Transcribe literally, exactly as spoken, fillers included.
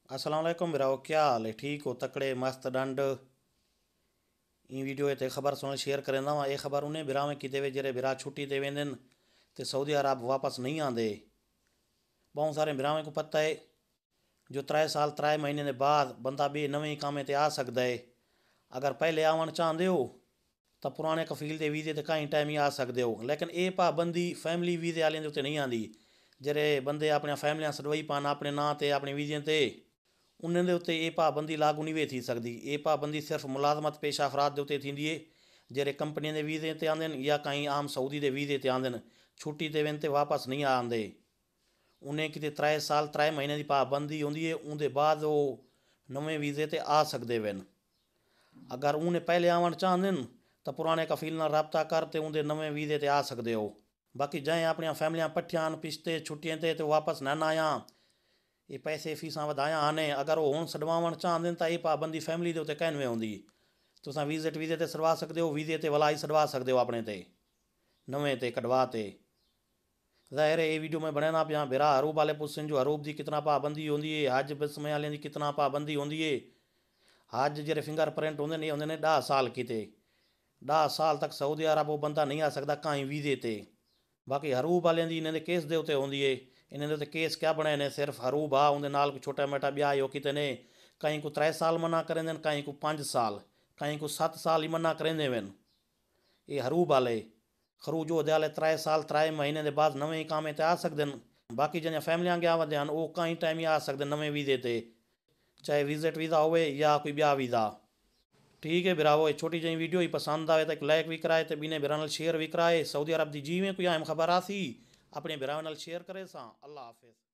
अस्सलाम वालेकुम बिराओ, क्या हाल है? ठीक हो? तकड़े मस्त डंड। ई वीडियो ते खबर सुन शेयर करेंदा वा। ये खबर उन्हें बिरा में किते वे जेरे बिरा छुट्टी ते वेंदे ते सऊदी अरब वापस नहीं आते। बहुत सारे बिरावें को पता है जो त्रै साल त्रै महीने के बाद बंदा बे नवें कामे ते आ सकता है। अगर पहले आवन चाहते हो तो पुराने कफील के वीजे ते कई टाइम ही आ सकते हो, लेकिन ये पाबंदी फैमिली वीजे वाले उत्ते नहीं आती। जेरे बंदे अपन फैमिलियां सडवई पान अपने नाँ ते अपने वीजे ते उन्हें दे उत्ते ये पाबंदी लागू नहीं वे थी सकती। ये पाबंदी सिर्फ मुलाजमत पेशा अफराद के उत्ते थींदी है जेरे कंपनी के वीजे ते आंदे या कई आम सऊदी के वीजे ते आंदे छुट्टी ते वेन ते वापस नहीं आते। उन्हें किते त्रै साल त्रै महीने की पाबंदी होंदी है, उनके बाद वो नवे वीजे ते आ सकते वन। अगर उन्हें पहले आवन चाहते तो पुराने कफील नाल रबता करते उनके नवे वीजे ते आ सकते हो। बाकी जै अपन फैमिलियां पट्ठियां पिछते छुट्टियां ते तो वापस न आया ये पैसे फीसा वधाया आने। अगर वो हुण छडवावण चाहते तो ये पाबंदी फैमिली के उत्ते कहनवे होंदी। तुसां विजिट वीजे ते छडवा सकते हो, वीजे ते वलाई छडवा सकते हो अपने ते नवे ते कढवा ते। ज़ाहिर है ये वीडियो में बनाना पिया बिरा हरूब वाले पुछन जो हरूब की कितना पाबंदी होंदी है, हज बसमे वाले की कितना पाबंदी होंदी है। हज जेरे फिंगर प्रिंट होंदे ने होंदे ने दस साल किते दस साल तक सऊदी अरब वो बंदा नहीं आ सकता कहीं वीजे ते। बाकी हरूब वाले की इन्हें केस दे उत्ते होंदी है। इन्हें उत्ते केस क्या बने ने सिर्फ हरूब आ उनके नाल छोटा मोटा ब्याह हो किते ने। कहीं को त्रै साल मना करेंदे कहीं को पाँच साल कहीं को सत्त साल ही मना करेंदे वन। ये हरूब वाले खरूज हो जाले त्रै साल त्रै महीने के बाद नवे कामे ते आ सकते हैं। बाकी जिन्हें फैमिलियां गया वह वो कई टाइम ही आ सकते नवे वीजे ते, चाहे विजिट वीज़ा हो या कोई ब्याह वीज़ा। ठीक है बिरावो, ये छोटी जी वीडियो ही पसंद आए तो एक लाइक भी कराए तो बिने बिरा शेयर भी कराए। सऊदी अरब की जिमें कोई अहम खबर आसी अपने बिरा शेयर करे सा। अल्लाह हाफिज़।